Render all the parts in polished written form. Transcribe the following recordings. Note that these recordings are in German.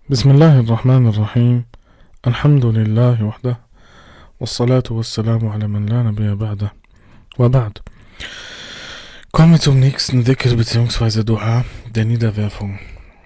بسم الله الرحمن الرحيم. الحمد لله وحده والصلاة والسلام على من لا نبي بعده. وبعد. Kommen wir zum nächsten Dhikr bzw. Dua der Niederwerfung.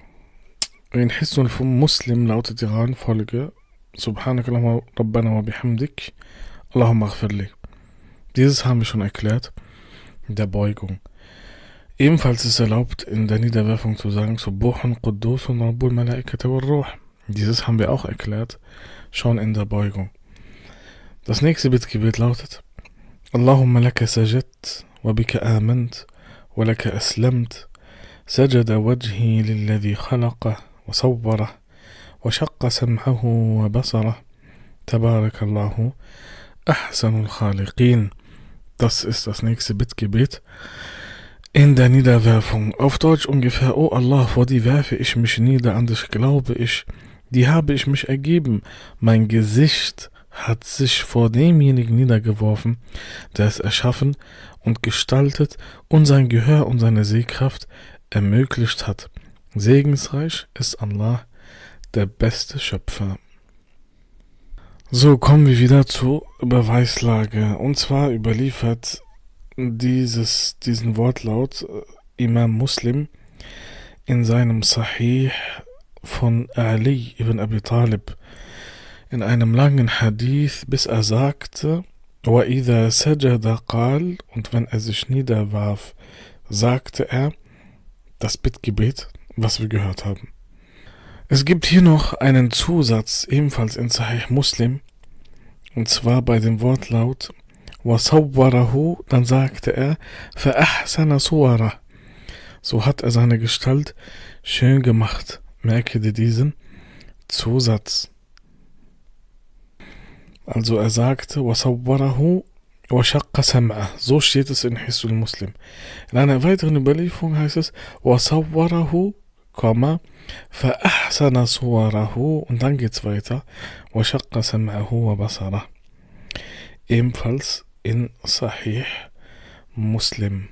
In Hissun vom Muslim lautet die Reihenfolge Subhanakallahumma Rabbana wa bihamdik Allahumma aghfirli. Dieses haben wir schon erklärt in der Beugung. Ebenfalls ist erlaubt, in der Niederwerfung zu sagen Subuhun Quddusun Rabbul Malaikati wal Ruh. Dieses haben wir auch erklärt, schon in der Beugung. Das nächste Bittgebet lautet Allahumma laka sajadtu wa bika amantu wa laka aslamtu sajada wajhi lilladhi khalaqah wa sawwarah wa shaqqa sam'ahu wa basarah tabarakallahu ahsanul khaliqin. Das ist das nächste Bittgebet in der Niederwerfung. Auf Deutsch ungefähr: O Allah, vor dir werfe ich mich nieder, an dich glaube ich, die habe ich mich ergeben. Mein Gesicht hat sich vor demjenigen niedergeworfen, der es erschaffen und gestaltet und sein Gehör und seine Sehkraft ermöglicht hat. Segensreich ist Allah, der beste Schöpfer. So, kommen wir wieder zur Beweislage. Und zwar überliefert diesen Wortlaut Imam Muslim in seinem Sahih von Ali ibn Abi Talib in einem langen Hadith, bis er sagte وَإِذَا سَجَدَ قَالَ, und wenn er sich niederwarf, sagte er das Bittgebet, was wir gehört haben. Es gibt hier noch einen Zusatz, ebenfalls in Sahih Muslim, und zwar bei dem Wortlaut وَصَوَّرَهُ, dann sagte er فَأَحْسَنَ صُوَرَهُ, so hat er seine Gestalt schön gemacht. Merke dir diesen Zusatz. Also er sagte وَصَوَّرَهُ وَشَقَّ سَمْعَهُ, so steht es in Hissul Muslim. In einer weiteren Überlieferung heißt es وَصَوَّرَهُ, فَأَحْسَنَ صُوَرَهُ, und dann geht's weiter وَشَقَّ سَمْعَهُ وَبَصَرَهُ, ebenfalls in Sahih Muslim.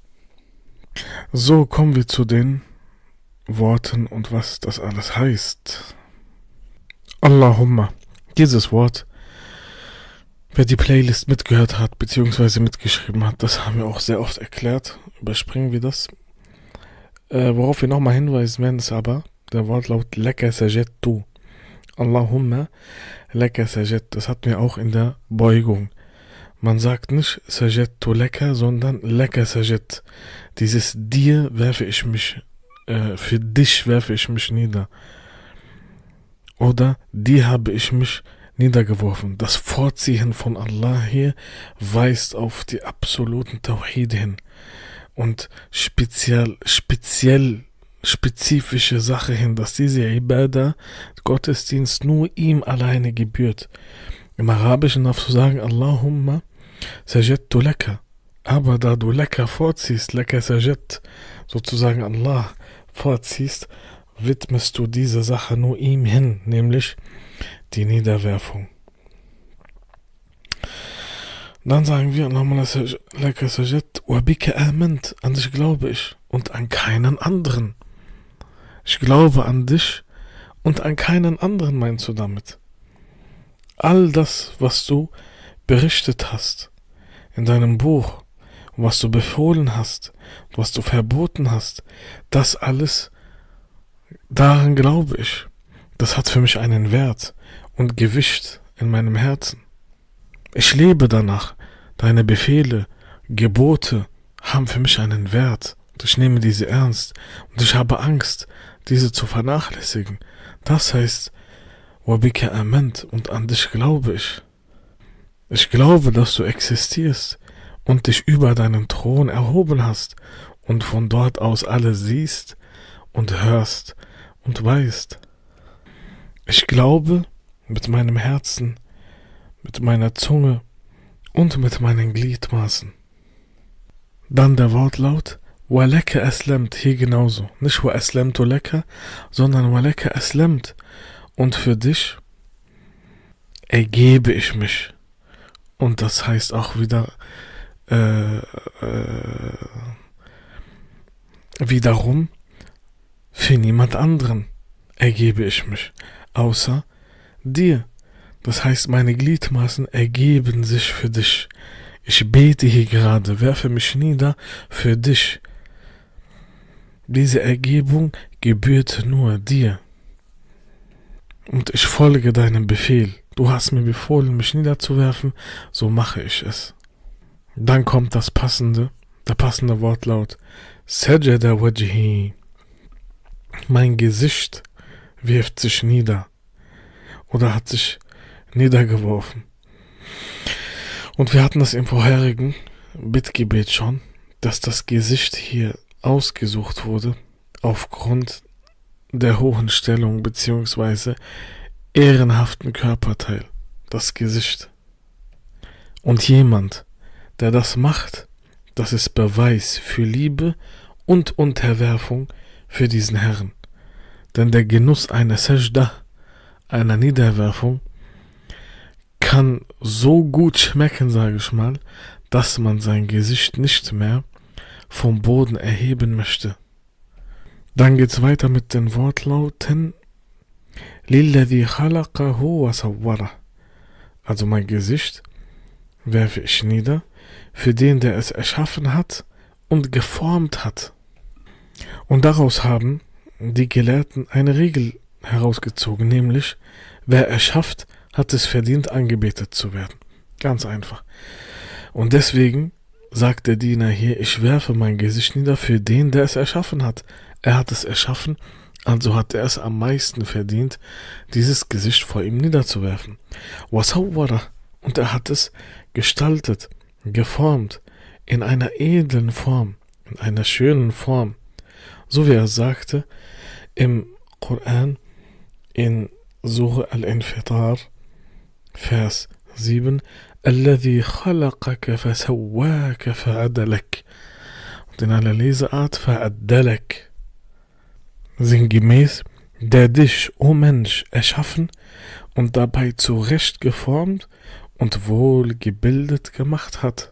So, kommen wir zu den Worten und was das alles heißt. Allahumma. Dieses Wort, wer die Playlist mitgehört hat bzw. mitgeschrieben hat, das haben wir auch sehr oft erklärt. Überspringen wir das. Worauf wir nochmal hinweisen werden, ist aber der Wortlaut Laka sajadtu. Allahumma laka sajadtu. Das hatten wir auch in der Beugung. Man sagt nicht sajadtu laka, sondern laka sajadtu. Dieses dir werfe ich mich, für dich werfe ich mich nieder. Oder dir habe ich mich niedergeworfen. Das Vorziehen von Allah hier weist auf die absoluten Tawhid hin und spezifische Sache hin, dass diese Ibadah, Gottesdienst, nur ihm alleine gebührt. Im Arabischen darfst du sagen Allahumma sajadtu laka, aber da du laka vorziehst, laka sajad, sozusagen Allah vorziehst, widmest du diese Sache nur ihm hin, nämlich die Niederwerfung. Dann sagen wir Allahumma laka sajadtu wa bika amantu, an dich glaube ich und an keinen anderen. Ich glaube an dich und an keinen anderen, meinst du damit? All das, was du berichtet hast in deinem Buch, was du befohlen hast, was du verboten hast, das alles, daran glaube ich. Das hat für mich einen Wert und Gewicht in meinem Herzen. Ich lebe danach. Deine Befehle, Gebote haben für mich einen Wert. Und ich nehme diese ernst und ich habe Angst, diese zu vernachlässigen. Das heißt, وَبِكَ آمَنْتُ, und an dich glaube ich. Ich glaube, dass du existierst und dich über deinen Thron erhoben hast und von dort aus alles siehst und hörst und weißt. Ich glaube mit meinem Herzen, mit meiner Zunge und mit meinen Gliedmaßen. Dann der Wortlaut وَلَكَ أَسْلَمْتُ, hier genauso. Nicht وَأَسْلَمْتُ لَكَ, sondern وَلَكَ أَسْلَمْتُ, und für dich ergebe ich mich. Und das heißt auch wieder wiederum für niemand anderen. ergebe ich mich, außer dir. Das heißt, meine Gliedmaßen ergeben sich für dich. Ich bete hier gerade, werfe mich nieder für dich. Diese Ergebung gebührt nur dir. Und ich folge deinem Befehl. Du hast mir befohlen, mich niederzuwerfen, so mache ich es. Dann kommt der passende Wortlaut. Sajada wajhi. Mein Gesicht wirft sich nieder oder hat sich niedergeworfen. Und wir hatten das im vorherigen Bittgebet schon, dass das Gesicht hier ausgesucht wurde aufgrund der hohen Stellung bzw. ehrenhaften Körperteil, das Gesicht. Und jemand, der das macht, das ist Beweis für Liebe und Unterwerfung für diesen Herrn. Denn der Genuss einer Sajda, einer Niederwerfung, kann so gut schmecken, sage ich mal, dass man sein Gesicht nicht mehr vom Boden erheben möchte. Dann geht's weiter mit den Wortlauten Lilladhi khalaqahu wa sawwara. Also mein Gesicht werfe ich nieder für den, der es erschaffen hat und geformt hat. Und daraus haben die Gelehrten eine Regel herausgezogen, nämlich wer erschafft, hat es verdient, angebetet zu werden. Ganz einfach. Und deswegen sagt der Diener hier, ich werfe mein Gesicht nieder für den, der es erschaffen hat. Er hat es erschaffen, also hat er es am meisten verdient, dieses Gesicht vor ihm niederzuwerfen. Wasawwara. Und er hat es gestaltet, geformt, in einer edlen Form, in einer schönen Form. So wie er sagte im Koran in Surah Al-Infitar, Vers 7, Alladhi khalaqaka fasawwaka fa'adalak. Und in einer Leseart fa'adalak. Sinngemäß, der dich, o Mensch, erschaffen und dabei zurecht geformt und wohl gebildet gemacht hat.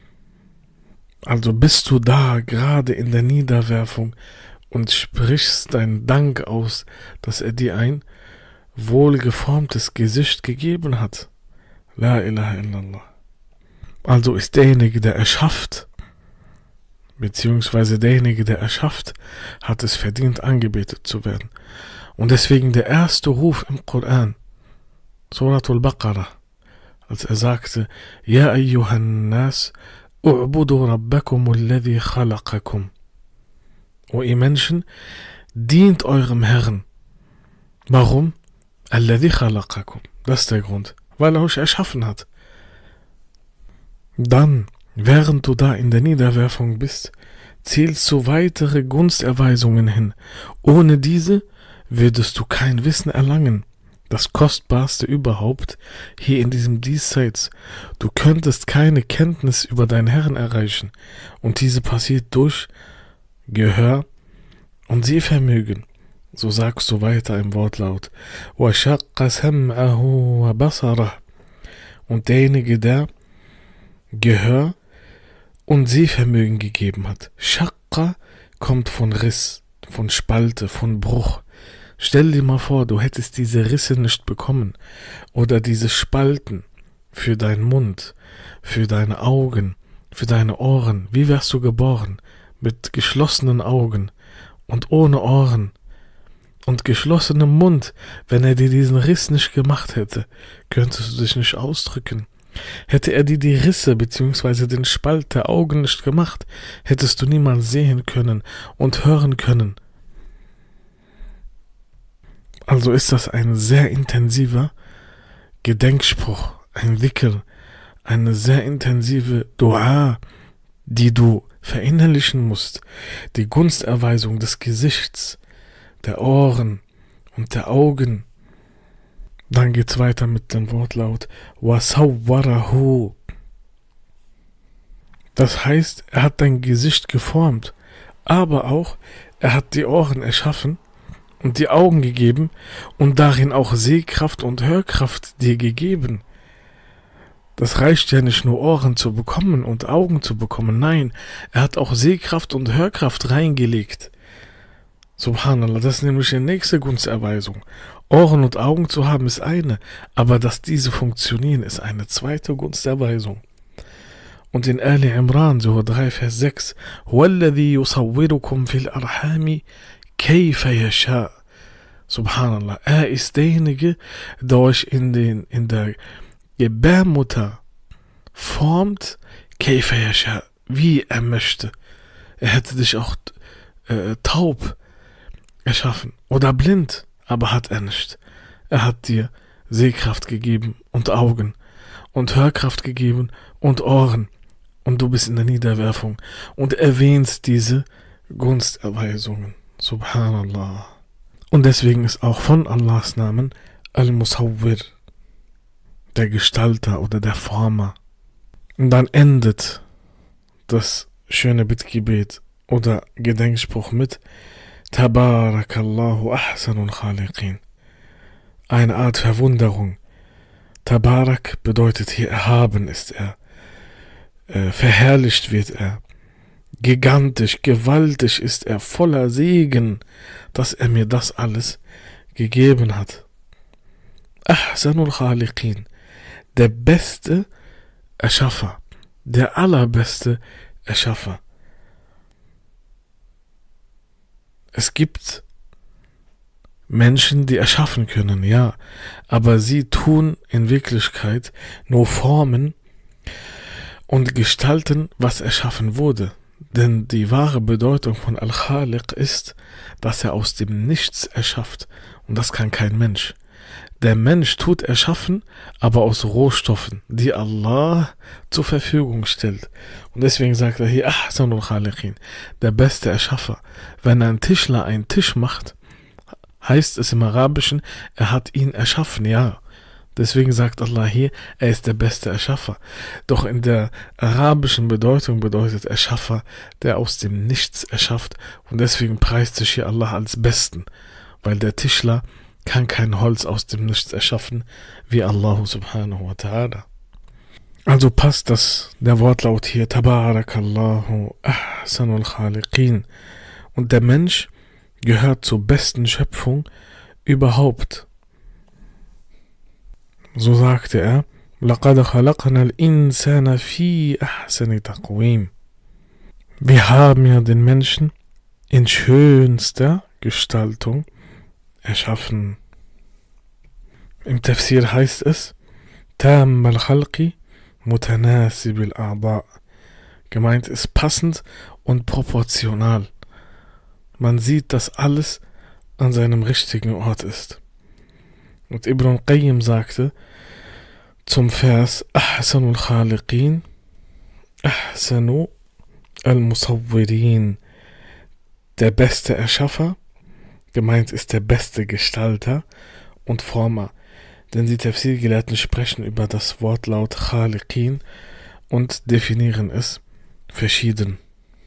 Also bist du da gerade in der Niederwerfung und sprichst deinen Dank aus, dass er dir ein wohlgeformtes Gesicht gegeben hat. La ilaha illallah. Also ist derjenige, der erschafft, beziehungsweise derjenige, der erschafft, hat es verdient, angebetet zu werden. Und deswegen der erste Ruf im Koran, Suratul Baqarah, als er sagte, Ja ayyuhan nas, u'budu rabbakum alladhi khalaqakum. O ihr Menschen, dient eurem Herrn. Warum? Alladhi khalaqakum. Das ist der Grund, weil er euch erschaffen hat. Dann, während du da in der Niederwerfung bist, zielst du weitere Gunsterweisungen hin. Ohne diese würdest du kein Wissen erlangen. Das Kostbarste überhaupt hier in diesem Diesseits. Du könntest keine Kenntnis über deinen Herrn erreichen. Und diese passiert durch Gehör und Sehvermögen. So sagst du weiter im Wortlaut. وَشَقَّ سَمْعَهُ وَبَصَرَهُ. Und derjenige, der Gehör und Sehvermögen gegeben hat. Shaqqa kommt von Riss, von Spalte, von Bruch. Stell dir mal vor, du hättest diese Risse nicht bekommen oder diese Spalten für deinen Mund, für deine Augen, für deine Ohren. Wie wärst du geboren? Mit geschlossenen Augen und ohne Ohren und geschlossenem Mund. Wenn er dir diesen Riss nicht gemacht hätte, könntest du dich nicht ausdrücken. Hätte er dir die Risse bzw. den Spalt der Augen nicht gemacht, hättest du niemals sehen können und hören können. Also ist das ein sehr intensiver Gedenkspruch, ein Dhikr, eine sehr intensive Dua, die du verinnerlichen musst. Die Gunsterweisung des Gesichts, der Ohren und der Augen. Dann geht's weiter mit dem Wortlaut Wasawwarahu. Das heißt, er hat dein Gesicht geformt, aber auch, er hat die Ohren erschaffen und die Augen gegeben und darin auch Sehkraft und Hörkraft dir gegeben. Das reicht ja nicht nur Ohren zu bekommen und Augen zu bekommen, nein, er hat auch Sehkraft und Hörkraft reingelegt. Subhanallah, das ist nämlich die nächste Gunsterweisung. Ohren und Augen zu haben ist eine, aber dass diese funktionieren, ist eine zweite Gunsterweisung. Und in Ali Imran, Surah 3, Vers 6, وَالَّذِي يُصَوِّرُكُمْ فِي الْأَرْحَامِ كَيْفَ يَشَاءُ. Subhanallah, er ist derjenige, der euch in der Gebärmutter formt, كَيْفَ يَشَاءُ, wie er möchte. Er hätte dich auch taub erschaffen oder blind, aber hat er nicht. Er hat dir Sehkraft gegeben und Augen und Hörkraft gegeben und Ohren. Und du bist in der Niederwerfung und erwähnst diese Gunsterweisungen. Subhanallah. Und deswegen ist auch von Allahs Namen Al-Musawwir, der Gestalter oder der Former. Und dann endet das schöne Bittgebet oder Gedenkspruch mit Tabarakallahu ahsanul khaliqin. Eine Art Verwunderung. Tabarak bedeutet hier erhaben ist er. Verherrlicht wird er. Gigantisch, gewaltig ist er, voller Segen, dass er mir das alles gegeben hat. Ahsanul khaliqin. Der beste Erschaffer. Der allerbeste Erschaffer. Es gibt Menschen, die erschaffen können, ja, aber sie tun in Wirklichkeit nur Formen und gestalten, was erschaffen wurde. Denn die wahre Bedeutung von Al-Khaliq ist, dass er aus dem Nichts erschafft. Und das kann kein Mensch. Der Mensch tut erschaffen, aber aus Rohstoffen, die Allah zur Verfügung stellt. Und deswegen sagt er hier, Ahsanul Khaliqin, der beste Erschaffer. Wenn ein Tischler einen Tisch macht, heißt es im Arabischen, er hat ihn erschaffen, ja. Deswegen sagt Allah hier, er ist der beste Erschaffer. Doch in der arabischen Bedeutung bedeutet Erschaffer, der aus dem Nichts erschafft. Und deswegen preist sich hier Allah als Besten, weil der Tischler kann kein Holz aus dem Nichts erschaffen, wie Allah subhanahu wa ta'ala. Also passt der Wortlaut hier, Tabarakallahu ahsanul khaliqin. Und der Mensch gehört zur besten Schöpfung überhaupt. So sagte er, لَقَدْ خَلَقْنَا الْإِنسَانَ فِي أَحْسَنِ تَقْوِيمٍ. Wir haben ja den Menschen in schönster Gestaltung erschaffen. Im Tafsir heißt es, تَامَّ الْخَلْقِ مُتَنَاسِبِ الْأَعْضَاءِ. Gemeint ist passend und proportional. Man sieht, dass alles an seinem richtigen Ort ist. Und Ibn Qayyim sagte zum Vers Ahsanul Khaliqin, Ahsanu al-Musawwirin, der beste Erschaffer, gemeint ist der beste Gestalter und Former. Denn die Tafsir-Gelehrten sprechen über das Wortlaut Khaliqin und definieren es verschieden.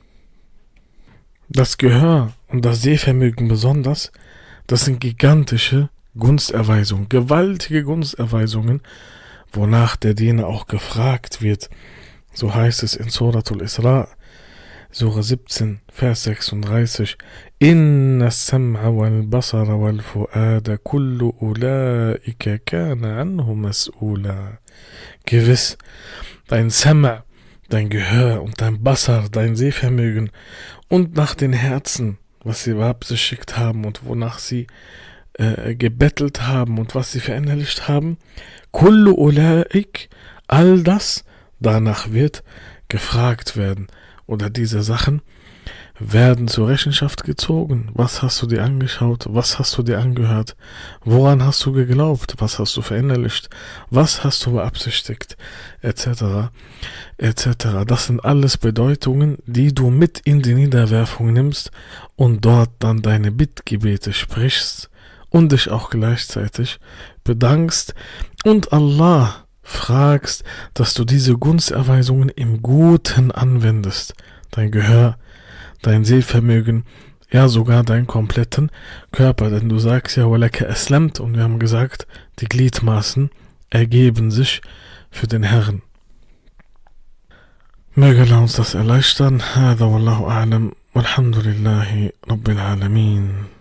Das Gehör und das Sehvermögen besonders, das sind gigantische Gunsterweisungen, gewaltige Gunsterweisungen, wonach der Diener auch gefragt wird. So heißt es in Suratul Isra, Surah 17, Vers 36, Inna as-sam'a wal-basara wal-fu'ada kullu ulaika kana anhu mas'ula. Gewiss, dein Sam'a, dein Gehör und dein Basar, dein Sehvermögen und nach den Herzen, was sie beabsichtigt haben und wonach sie gebettelt haben und was sie verinnerlicht haben, kullu ulaik, all das, danach wird gefragt werden. Oder diese Sachen werden zur Rechenschaft gezogen. Was hast du dir angeschaut? Was hast du dir angehört? Woran hast du geglaubt? Was hast du verinnerlicht? Was hast du beabsichtigt? Etc. etc. Das sind alles Bedeutungen, die du mit in die Niederwerfung nimmst und dort dann deine Bittgebete sprichst und dich auch gleichzeitig bedankst und Allah fragst, dass du diese Gunsterweisungen im Guten anwendest. Dein Gehör, dein Sehvermögen, ja sogar deinen kompletten Körper. Denn du sagst ja, walaka aslamt, und wir haben gesagt, die Gliedmaßen ergeben sich für den Herrn. Möge Allah uns das erleichtern. Hada wallahu a'lam. والحمد لله رب العالمين.